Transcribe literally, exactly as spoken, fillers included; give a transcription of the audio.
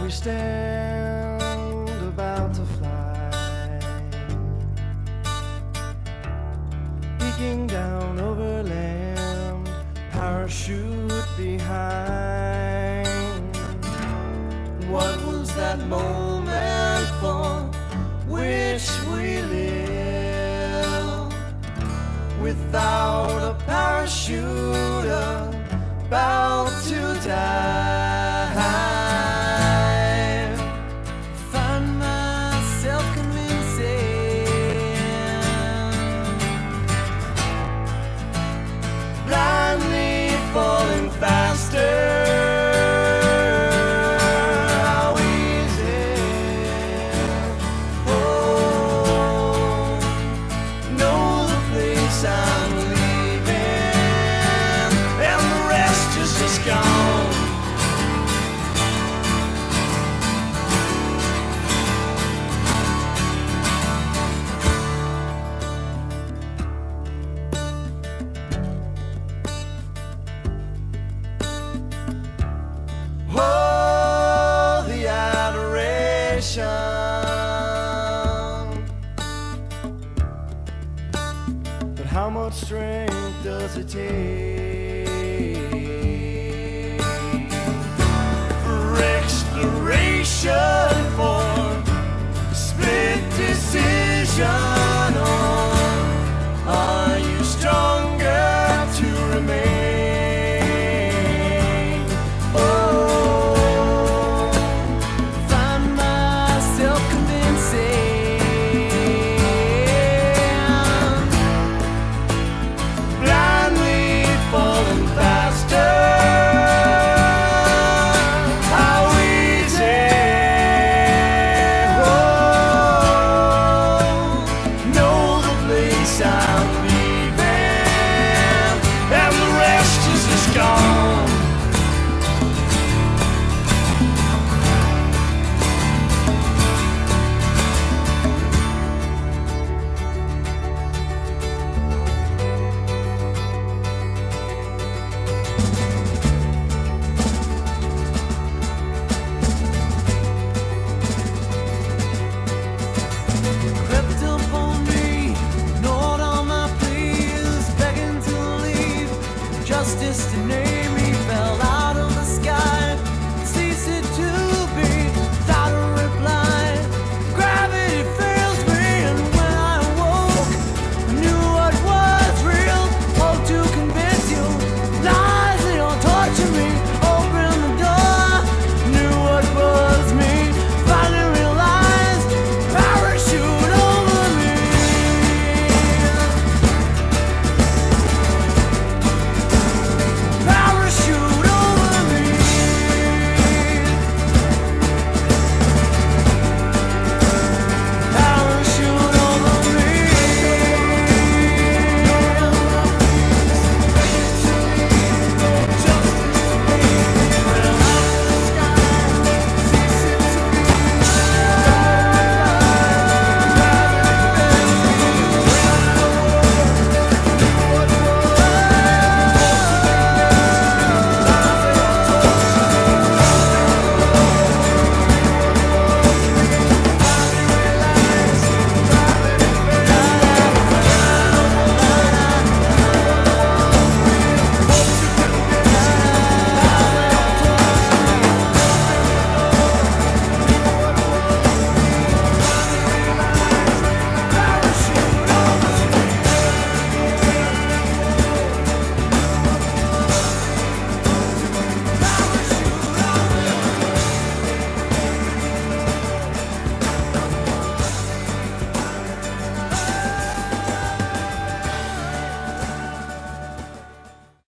we stand about to fly, peeking down over land, parachute behind. What was that moment for which we live? Without a parachute, about to die. Find myself convincing, blindly falling faster. How easy, oh, know the place I'm leaving, and the rest is just gone. Oh, the adoration, but how much strength does it take for exploration, for split decision?